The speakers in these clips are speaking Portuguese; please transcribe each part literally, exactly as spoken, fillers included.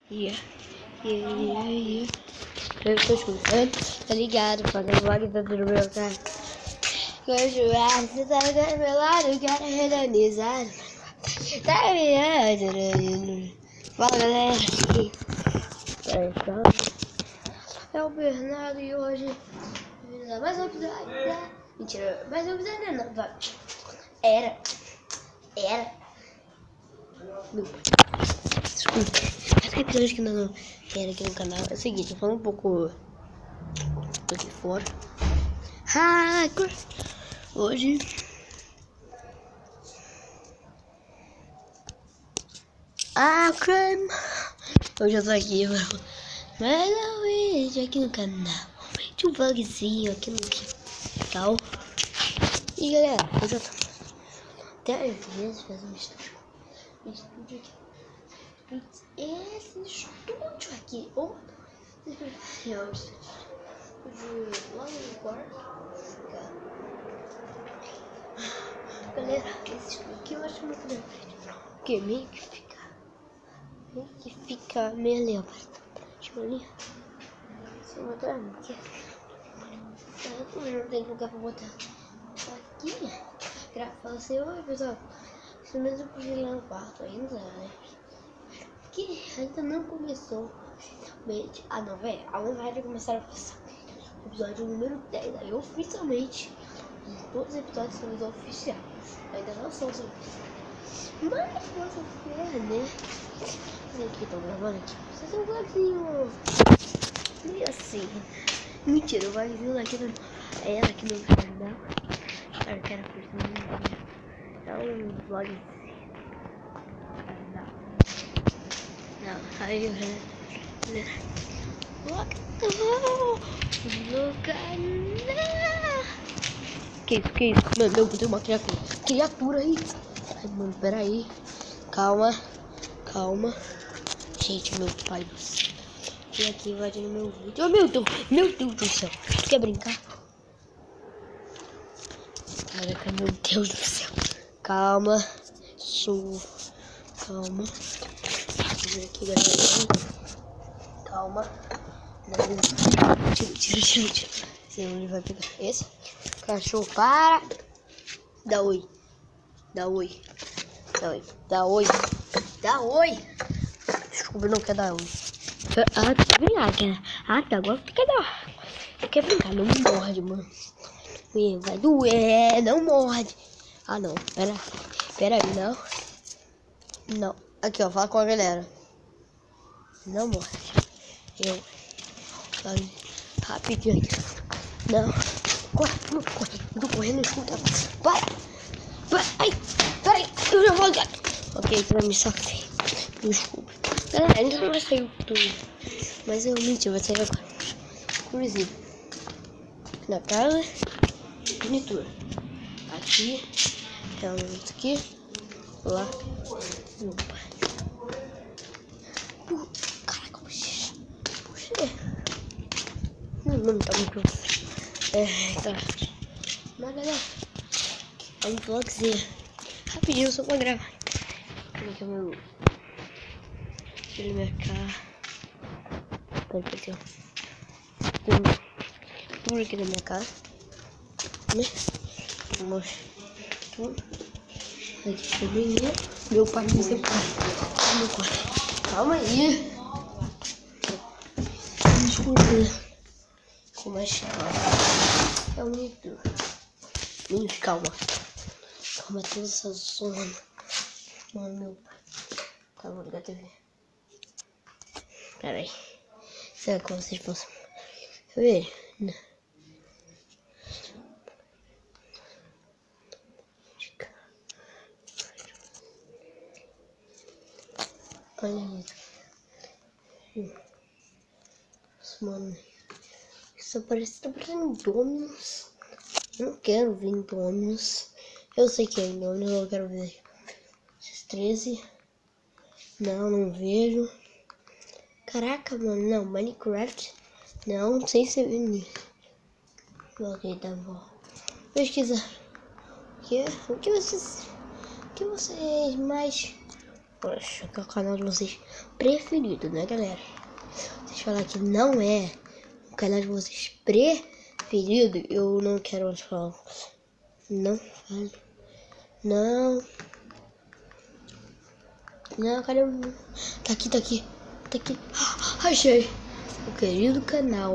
Yeah, yeah, yeah, yeah. Eu tô escutando, tá ligado? Fazendo vlog dentro do meu carro. Conjurar, você tá do meu lado, quero redanizar. Tá virando. Fala, galera. É o Bernardo e hoje mais um episódio. Mentira, mais um episódio não, vai. Era. Era. Desculpa. Mas o episódio que não era aqui no canal é o seguinte, eu falo um pouco aqui fora. Ah, hoje ah, crime. Hoje eu tô aqui, mano. Mais um vídeo aqui no canal. De um vlogzinho aqui no canal. E galera, eu já tô dez vezes fazendo estúdio. Estúdio aqui. Esse estúdio aqui. Oh, eu estúdio lá no quarto. Galera, esse estúdio aqui eu acho muito legal. Porque meio que fica. Meio que fica meio ali, ó. Deixa eu ali. Se eu botar aqui. Eu não tenho lugar pra botar aqui. Fala assim, oi pessoal. Pelo menos eu podia ir lá no quarto ainda, né? Que ainda não começou. Ah não, velho. A live começaram a passar. Episódio número dez. Aí oficialmente. Todos os episódios são os oficiais. Ainda não são os oficiais. Mas posso ver, né? Vocês aqui estão gravando aqui. Vocês são um vlogzinho. E assim. Mentira, o vlogzinho daqui não. É ela aqui no canal. Eu quero curtir. É um vlogzinho. Não, aí eu já. No canal. Que isso, que isso? Mano, meu, tem uma criatura. Criatura aí. Ai, mano, peraí. Calma. Calma. Gente, meu pai do céu. E aqui invadindo meu vídeo. Oh, meu Deus. Meu Deus do céu. Tu quer brincar? Caraca, meu Deus do céu. Calma. Sou. Calma. Aqui, galera. Calma. Não. Tira, tira, tira, tira. Senão ele vai pegar. Esse. Cachorro, para. Dá oi. Dá oi. Dá oi. Dá oi. Dá oi. Desculpa, não quer dar oi. Ah, tu quer brincar, quer? Ah, tá. Agora tu quer dar. Tu quer brincar, não me morde, mano. Vai doer, não morde. Ah, não. Pera. Pera aí, não. Não. Aqui, ó. Fala com a galera. Não morde. Eu. Rapidinho aqui. Não. Corre, não, corre. Eu tô correndo, escuta. Para. Para. Ai. Peraí. Eu já vou ligar. Ok, pra me sacar. Desculpa. Galera, ainda não vai sair o tudo. Mas eu menti, vai sair agora. Cruzinho. Na casa. Miniatura. Aqui. Realmente aqui. Lá. Meu pai. Caraca, puxa. Puxa. Não, não tá muito. É, tá. Mas galera. É um vlogzinho. Rapidinho, só pra gravar. Aqui é o meu. Ele minha cara. Peraí, peraí. Tem tudo aqui na minha casa. Né? Vamos. Tudo. Aqui sobrinha. Meu pai me separou. Meu pai. Calma aí. Desculpa. Como é chato. É um mito. Menos calma. Calma toda essa zona. Mano, meu pai. Tá, vou ligar a T V. Pera aí. Será que vocês possam ver? Não. Olha isso. Mano. Isso parece, tá parecendo Dominus. Eu não quero ver em Dominus. Eu sei que é em Dominus, eu quero ver. Esses treze. Não, não vejo. Caraca, mano. Não, Minecraft. Não, não sei se é nisso. Ok, tá bom. Pesquisa. O que? O que vocês. O que vocês mais Acho que é o canal de vocês preferido, né, galera? Vocês falar que não é o canal de vocês preferido, eu não quero mais falar. Não fale. Não. Não, cadê o... Tá aqui, tá aqui. Tá aqui. Ah, achei. O querido canal.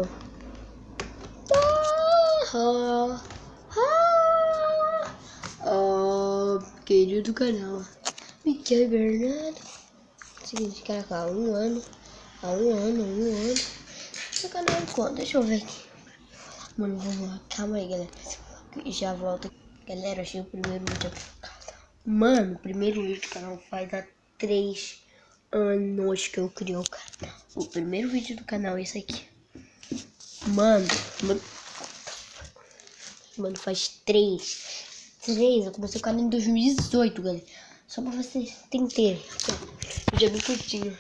Ah, ah, ah, querido canal. Miquel Bernardo. Seguinte, caraca, há um ano. Há um ano, um ano. Esse canal é quanto? Deixa eu ver aqui. Mano, vamos lá. Calma aí, galera. Já volto. Galera, achei o primeiro vídeo. Mano, o primeiro vídeo do canal faz há três anos que eu criei o canal. O primeiro vídeo do canal é esse aqui. Mano, mano, mano faz três. Três, eu comecei o canal em dois mil e dezoito, galera. Só pra vocês entenderem. Vídeo é bem curtinho.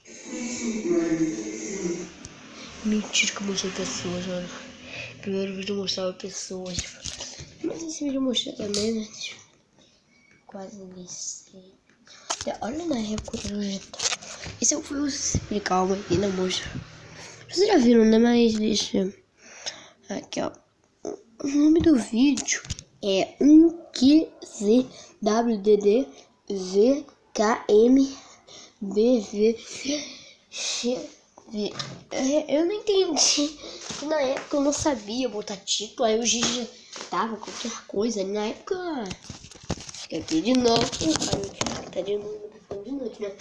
Mentira que eu mostrei pessoas, mano. Primeiro vídeo eu mostrava pessoas. Mas esse vídeo eu mostrei também, né? Quase nem sei. Olha na época do jeito. Esse eu fui explicar uma aqui na mostra. Vocês já viram, né? Mas deixa. Aqui, ó. O nome do vídeo é um Q Z W D D V K M B V X V. Eu não entendi. Na época eu não sabia botar título. Aí eu digitava qualquer coisa. Na época. Fica aqui de novo. Tá de novo. De noite, né?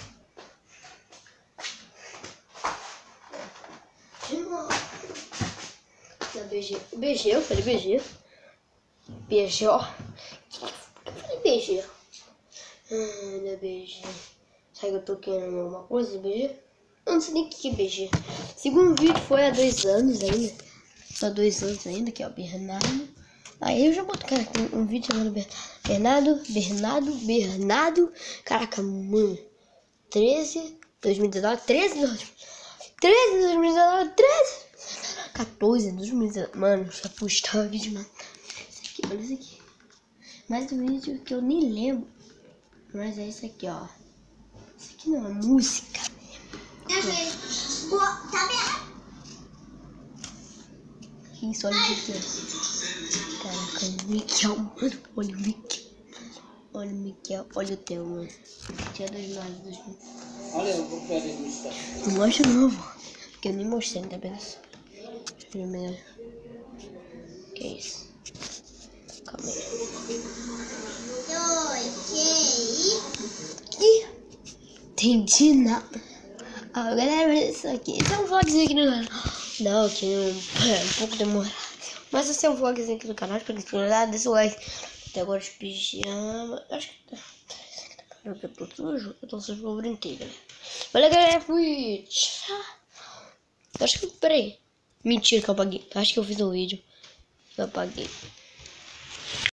De novo. Da B G. B G, eu falei B G. B G, ó. Eu falei B G. Ah, da B G. Será que eu tô querendo alguma coisa da B G? Eu não sei nem o que é B G. Segundo vídeo foi há dois anos ainda. Só dois anos ainda, que é o Bernardo. Aí eu já boto, cara, um vídeo chamado Bernardo, Bernardo, Bernardo. Caraca, mano. treze, dois mil e dezenove, treze, treze, dois mil e dezenove, treze, quatorze, dois mil e dezenove. Mano, já postava vídeo, mano. Esse aqui, olha esse aqui. Mais um vídeo que eu nem lembro. Mas é esse aqui, ó. Isso aqui não é música. Isso, olha o Miquel. Caraca, o Miquel, mano. Olha o Miquel. Olha o Miquel, olha o teu, mano. Tinha dois lados, dois lados. Olha, eu vou pegar ele. Não mostra não, vô. Porque eu nem mostrei, tá vendo? Primeiro. Que isso? Calma aí. Ih, entendi nada. Ah, galera, isso aqui. Esse é um vlogzinho aqui no canal. Não, que é um pouco demorado. Mas esse é um vlogzinho aqui no canal. Espero que tenham dado esse like. Até agora de pijama. Acho que tá. Eu tô sujo. Eu tô sujo que eu brinquei, galera. Valeu, galera. Fui. Tchau. Acho que. Peraí. Mentira que eu apaguei. Acho que eu fiz um vídeo. Eu apaguei.